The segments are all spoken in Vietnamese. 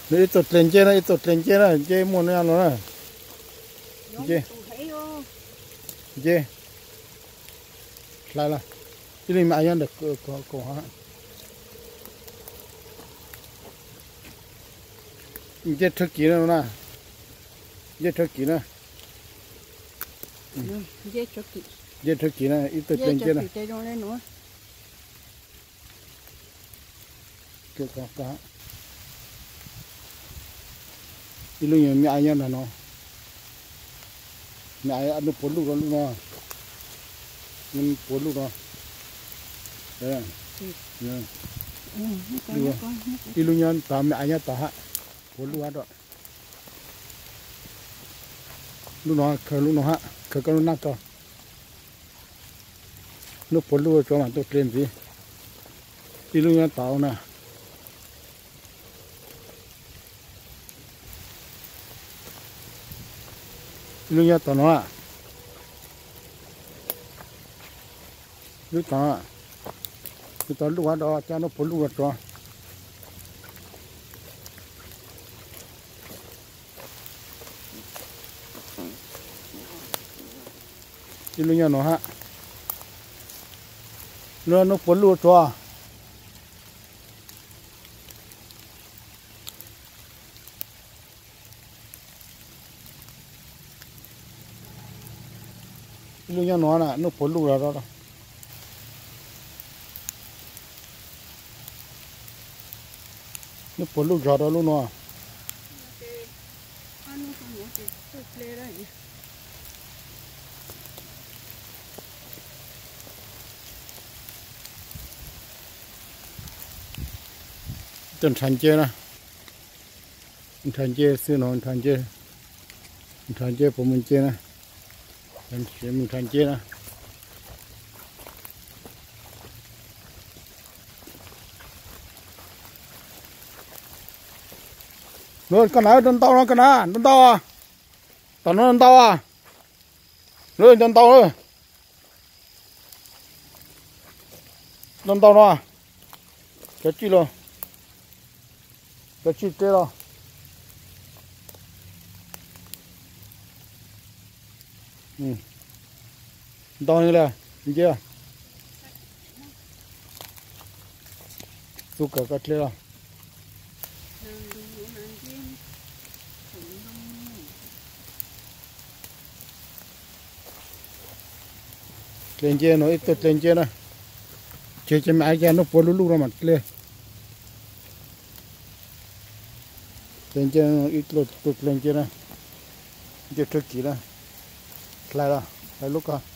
Nó tụt lên trên này, tụt lên trên này, chơi muốn ăn nó này. Chơi, chơi. Lại là, cái này mà anh ăn được cổ hả? Chơi thức kỹ nữa nè, chơi thức kỹ nữa. Chơi thức kỹ này, ít tụt lên trên này. Cái cá. Cái lúc này mẹ anh ăn là nó. Mẹ ăn được 4 lúc đó luôn mà. Mình 4 lúc đó. Đấy à. Cái lúc này ta mẹ anh ta hạ. 4 lúc đó. Lúc nó khờ lúc nó hạ. Khờ cái nó nát cơ. Lúc 4 lúc cho mà tôi lên gì. Cái lúc này tao nè. Lúc nhá tao nó à, lúc tao lúc đó cho nó phun lúc đó, lúc nhá nó ha, nó phun lúc đó, lúc nhá nó nè, nó phun lúc đó. Nó phun lúc đó luôn nó. Chân thành chơi nè, thành chơi xưa nó thành chơi của mình chơi nè, thành chơi nè. Rồi con nào con tàu nó con nào con tàu à, tàu nó con tàu à, rồi con tàu rồi, con tàu nó à, cái chi rồi, cái chi thế rồi, tàu như này, như chưa, suka cái thế rồi. Lên trên nó ít tụt lên trên này, chơi trên máy cho nó phun lúc ra mặt lên trên nó ít tụt lên trên này, chơi thức kỹ này, lại là lại lúc à,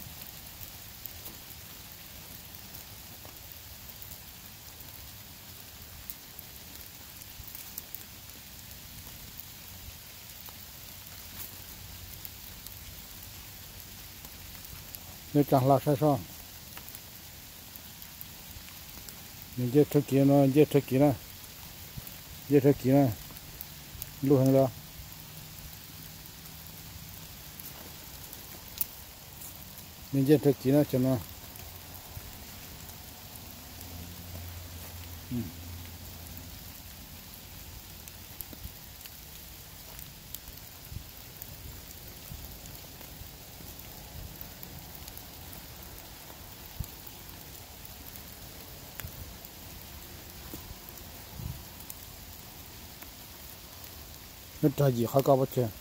nó chẳng là sao, mình chơi thức kỹ nó, chơi thức kỹ này, chơi thức kỹ này, lúc hàng đó, mình chơi thức kỹ nó cho nó, nó trả gì khó cao bất chợt,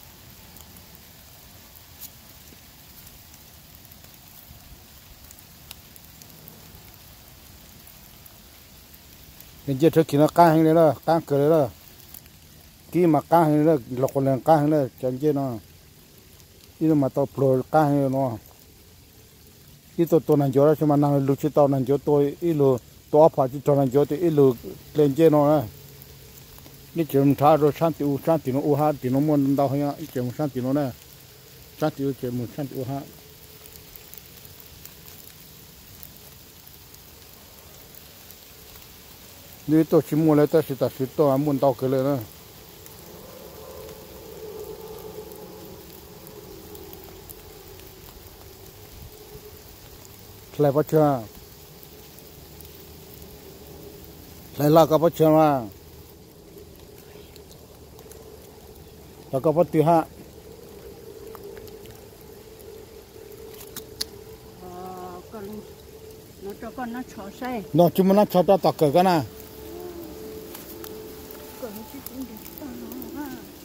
mình chơi thức kỹ nó căng lên đó, căng cỡ lên đó, kí mà căng lên đó, lọc lên căng lên, chẳng chơi nó, ít mà tao pro căng lên nó. Ít tôi này gió chứ mà năng lực chỉ tao này gió tôi ít lừa tôi phải chỉ tao này gió thì ít lừa lên trên nó này, ní chuyện thà rồi sáng thì nó u ha thì nó muốn đào hay ít chuyện sáng thì nó này, sáng thì chuyện sáng thì u ha, ní tôi chỉ muốn lấy ta chỉ tôi muốn đào cái này nữa, lại bắt chưa, lại là cái bắt chưa mà, แล้วก็พอตีห้า còn nó cho con nó chó xe น้องจุ่มน้ำชอบต่อเกิดกันนะ còn nó chỉ cũng được tao nó ha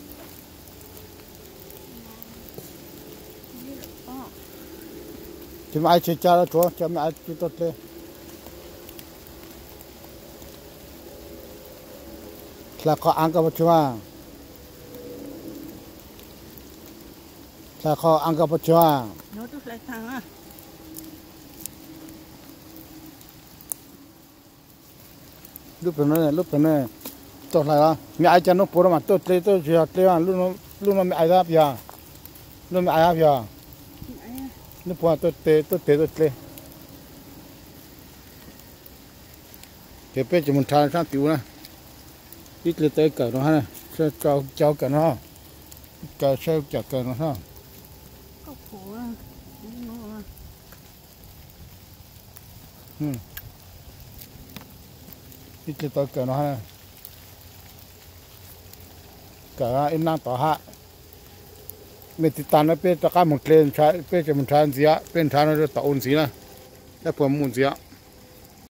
Ờ, จุ่มไอ้เชี่ยจ้าแล้วชัวจุ่มไอ้จุดตัวเลยแล้วก็อังกับปัจจุบันแล้วก็อังกับปัจจุบัน nó được lại thằng à รูปเป็นอะไรรูปเป็นอะไรตัวอะไรล่ะมีไอ้จันทร์ปวดมาตัวเตะตัวเสียเตะวันลูกน้องมีไอ้รับยาลูกมีไอ้รับยา Ai à, ลูกปวดตัวเตะตัวเตะตัวเตะเก็บไปจมูกทานช่างติ๋วนะอีกเลยเตะเกิดนะฮะเช่าเจ้าเกิดนะเกิดเช่าเจ้าเกิดนะฮะ có khổ à nó à อีกเลยเตะเกิดนะฮะเกิดอินนั่งต่อฮะไม่ติดตามนะเป็นตะการหมดเลยใช้เป็นจมูกทานเสียเป็นทานเราต่ออุ่นสีนะแล้วผมมุ่นเสีย